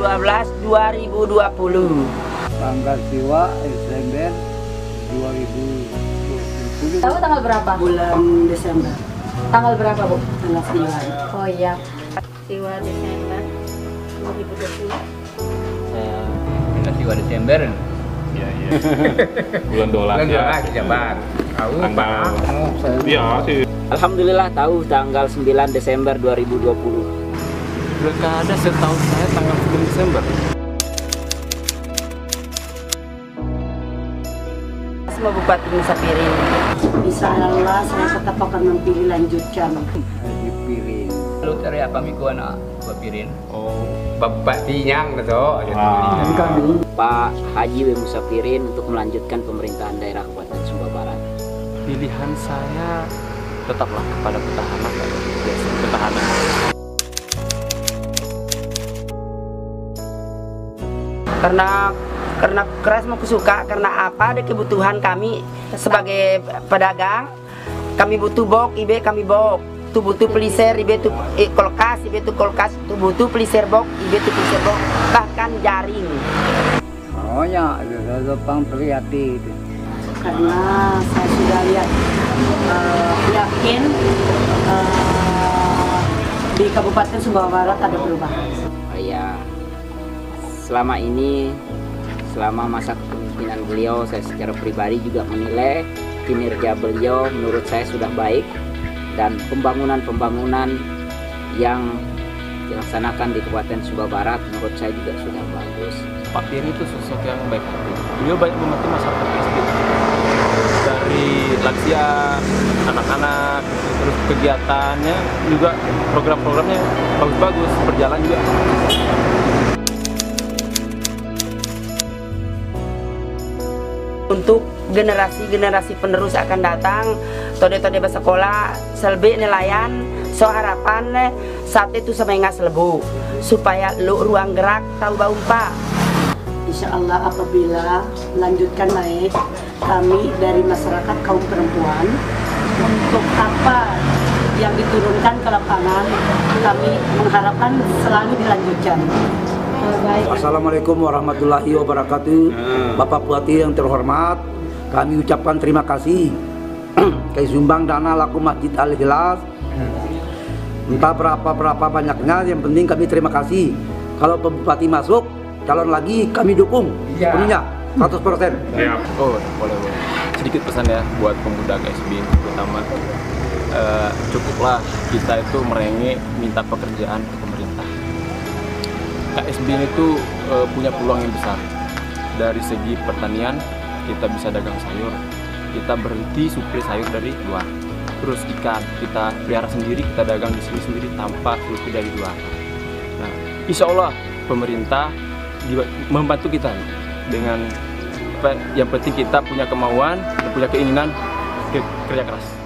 12/12/2020. Tanggal Siwa Desember 2020. Tahu tanggal berapa? Bulan Desember. Tanggal berapa, Bu? Tanggal 9. Oh iya. Siwa Desember 2020. Saya Siwa Desember. Iya. Bulan dolar ya. Jabar. Tahu Tanggal. Iya sih. Alhamdulillah tahu tanggal 9 Desember 2020. Pilkada setahu saya tanggal 9 Desember. Semua Bupati Nusa Piring. Insyaallah saya tetap akan memilih lanjutkan. Haji Piring. Lu teriak kami ku anak Bapirin. Oh. Bapak Tinyang gitu. Pak Haji W. Musafirin untuk melanjutkan pemerintahan daerah Kabupaten Sumba Barat. Pilihan saya tetaplah kepada petahana. Petahana. Karena keras mau suka, karena apa ada kebutuhan kami sebagai pedagang, kami butuh bok, ibe kami bok, tu butuh peliser, ibe tu kulkas, ibe tu kulkas, tu butuh peliser bok, ibe tu peliser bok, bahkan jaring. Oh ya, Jepang Triati. Karena saya sudah lihat, yakin di Kabupaten Sumba Barat ada perubahan. Ya, selama ini, selama masa kepemimpinan beliau, saya secara pribadi juga menilai kinerja beliau menurut saya sudah baik, dan pembangunan-pembangunan yang dilaksanakan di Kabupaten Sumba Barat menurut saya juga sudah bagus. Pak Pirin itu sosok yang baik hati. Beliau banyak membantu masyarakat SD. Dari lansia, anak-anak, terus kegiatannya juga, program-programnya bagus-bagus, berjalan juga. Untuk generasi-generasi penerus akan datang, tode-tode bersekolah, selbe nelayan, so harapan saat itu semengas lebu, supaya lu ruang gerak tahu baumpa. Insya Allah apabila melanjutkan naik, kami dari masyarakat kaum perempuan, untuk apa yang diturunkan ke lapangan, kami mengharapkan selalu dilanjutkan. Baik. Assalamualaikum warahmatullahi wabarakatuh. Bapak Bupati yang terhormat, kami ucapkan terima kasih ke sumbang dana laku Masjid Al-Ikhlas. Entah berapa banyaknya, yang penting kami terima kasih. Kalau Pak Bupati masuk, calon lagi kami dukung sepenuhnya 100%. Ya. Oh, boleh. Sedikit pesan ya buat pemuda KSB terutama. Cukuplah kita itu merengek minta pekerjaan ke pemerintah. KSB itu punya peluang yang besar. Dari segi pertanian, kita bisa dagang sayur, kita berhenti suplai sayur dari luar. Terus ikan, kita pelihara sendiri, kita dagang di sini sendiri tanpa suplai dari luar. Nah, insya Allah pemerintah membantu kita dengan yang penting kita punya kemauan dan punya keinginan kerja keras.